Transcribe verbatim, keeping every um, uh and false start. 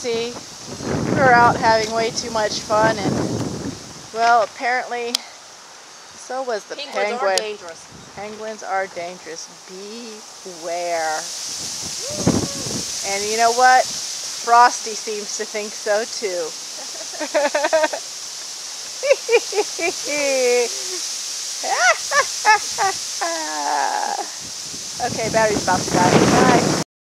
Frosty. We were out having way too much fun, and well, apparently so was the Penguins penguin. Penguins are dangerous. Penguins are dangerous. Beware. And you know what? Frosty seems to think so too. Okay, battery's about to die. Bye.